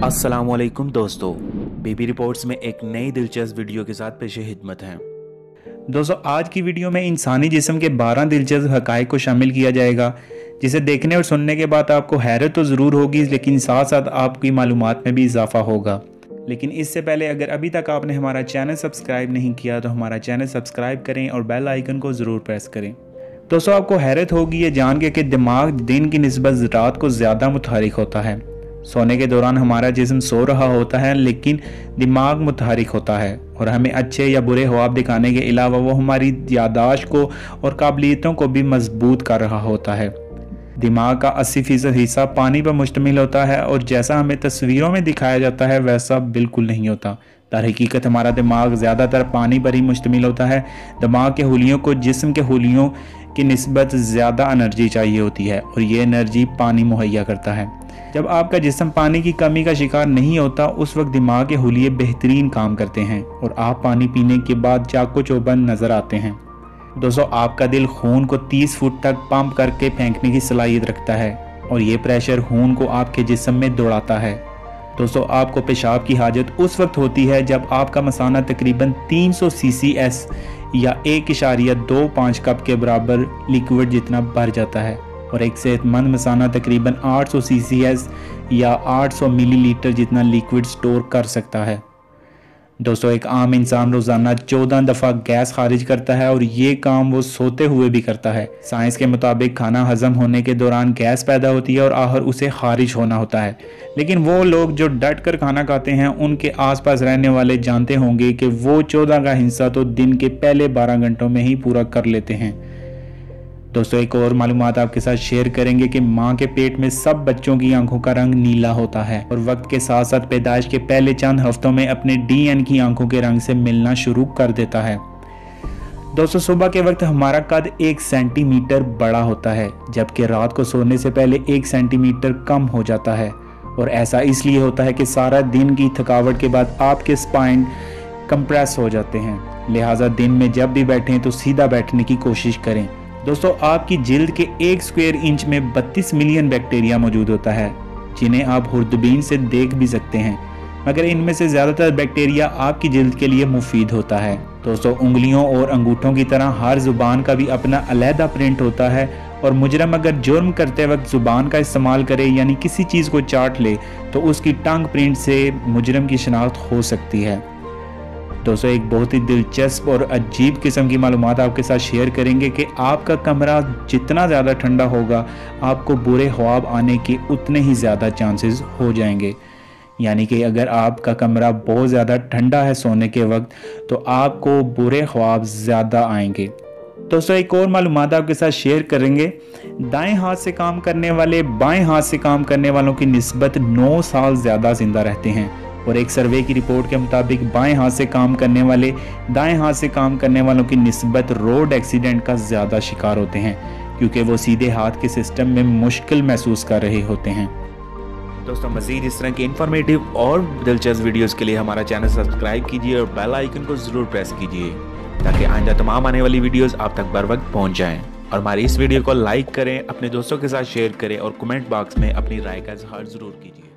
अस्सलामुअलैकुम दोस्तों, बीबी रिपोर्ट्स में एक नई दिलचस्प वीडियो के साथ पेश खिदमत हैं। दोस्तों, आज की वीडियो में इंसानी जिस्म के 12 दिलचस्प हक़ाइक़ को शामिल किया जाएगा, जिसे देखने और सुनने के बाद आपको हैरत तो ज़रूर होगी, लेकिन साथ साथ आपकी मालूमात में भी इजाफा होगा। लेकिन इससे पहले अगर अभी तक आपने हमारा चैनल सब्सक्राइब नहीं किया तो हमारा चैनल सब्सक्राइब करें और बेल आइकन को ज़रूर प्रेस करें। दोस्तों, आपको हैरत होगी ये जान के कि दिमाग दिन की निस्बत रात को ज़्यादा मुतहरिक होता है। सोने के दौरान हमारा जिस्म सो रहा होता है, लेकिन दिमाग मुतहरिक होता है और हमें अच्छे या बुरे ख्वाब दिखाने के अलावा वो हमारी यादाश्त को और काबिलियतों को भी मजबूत कर रहा होता है। दिमाग का 80% हिस्सा पानी पर मुश्तमिल होता है और जैसा हमें तस्वीरों में दिखाया जाता है वैसा बिल्कुल नहीं होता। दरहकीकत हमारा दिमाग ज़्यादातर पानी पर ही मुश्तमिल होता है। दिमाग के हुलियों को जिस्म के हुलियों की निस्बत ज़्यादा एनर्जी चाहिए होती है और ये एनर्जी पानी मुहैया करता है। जब आपका जिस्म पानी की कमी का शिकार नहीं होता, उस वक्त दिमाग के हुलिये बेहतरीन काम करते हैं और आप पानी पीने के बाद चाको चौबंद नज़र आते हैं। दोस्तों, आपका दिल खून को 30 फुट तक पंप करके फेंकने की सलाहियत रखता है और ये प्रेशर खून को आपके जिस्म में दौड़ाता है। दोस्तों, आपको पेशाब की हाजत उस वक्त होती है जब आपका मसाना तकरीबन 300 CCS या 1.25 कप के बराबर लिक्विड जितना भर जाता है और एक सेहतमंद मसाना तकरीबन 800 CCS या 800 मिलीलीटर जितना लिक्विड स्टोर कर सकता है। दोस्तों, एक आम इंसान रोज़ाना 14 दफ़ा गैस खारिज करता है और ये काम वो सोते हुए भी करता है। साइंस के मुताबिक खाना हजम होने के दौरान गैस पैदा होती है और आखिर उसे खारिज होना होता है। लेकिन वो लोग जो डट कर खाना खाते हैं, उनके आसपास रहने वाले जानते होंगे कि वो 14 का हिस्सा तो दिन के पहले 12 घंटों में ही पूरा कर लेते हैं। दोस्तों, एक और मालूमात आपके साथ शेयर करेंगे कि माँ के पेट में सब बच्चों की आंखों का रंग नीला होता है और वक्त के साथ साथ पैदाइश के पहले चंद हफ्तों में अपने DNA की आंखों के रंग से मिलना शुरू कर देता है। दोस्तों, सुबह के वक्त हमारा कद 1 सेंटीमीटर बड़ा होता है, जबकि रात को सोने से पहले 1 सेंटीमीटर कम हो जाता है और ऐसा इसलिए होता है कि सारा दिन की थकावट के बाद आपके स्पाइन कंप्रेस हो जाते हैं। लिहाजा दिन में जब भी बैठें तो सीधा बैठने की कोशिश करें। दोस्तों, आपकी जिल्द के 1 स्क्वायर इंच में 32 मिलियन बैक्टीरिया मौजूद होता है, जिन्हें आप हुर्दबीन से देख भी सकते हैं, मगर इनमें से ज़्यादातर बैक्टीरिया आपकी जिल्द के लिए मुफीद होता है। दोस्तों, उंगलियों और अंगूठों की तरह हर ज़ुबान का भी अपना अलहदा प्रिंट होता है और मुजरम अगर जुर्म करते वक्त ज़ुबान का इस्तेमाल करे यानी किसी चीज़ को चाट ले तो उसकी टंग प्रिंट से मुजरम की शनाख्त हो सकती है। दोस्तों, एक बहुत ही दिलचस्प और अजीब किस्म की मालूमात आपके साथ शेयर करेंगे कि आपका कमरा जितना ज़्यादा ठंडा होगा, आपको बुरे ख्वाब आने के उतने ही ज़्यादा चांसेस हो जाएंगे। यानी कि अगर आपका कमरा बहुत ज़्यादा ठंडा है सोने के वक्त तो आपको बुरे ख्वाब ज़्यादा आएंगे। दोस्तों, एक और मालूमात आपके साथ शेयर करेंगे। दाएं हाथ से काम करने वाले बाएं हाथ से काम करने वालों की निस्बत 9 साल ज़्यादा जिंदा रहते हैं और एक सर्वे की रिपोर्ट के मुताबिक बाएं हाथ से काम करने वाले दाएं हाथ से काम करने वालों की निस्बत रोड एक्सीडेंट का ज़्यादा शिकार होते हैं, क्योंकि वो सीधे हाथ के सिस्टम में मुश्किल महसूस कर रहे होते हैं। दोस्तों, मज़ीद इस तरह की इन्फॉर्मेटिव और दिलचस्प वीडियोस के लिए हमारा चैनल सब्सक्राइब कीजिए और बेल आइकन को ज़रूर प्रेस कीजिए ताकि आइंदा तमाम आने वाली वीडियोस आप तक बर वक्त पहुँच जाएँ। और हमारी इस वीडियो को लाइक करें, अपने दोस्तों के साथ शेयर करें और कमेंट बॉक्स में अपनी राय का इजहार ज़रूर कीजिए।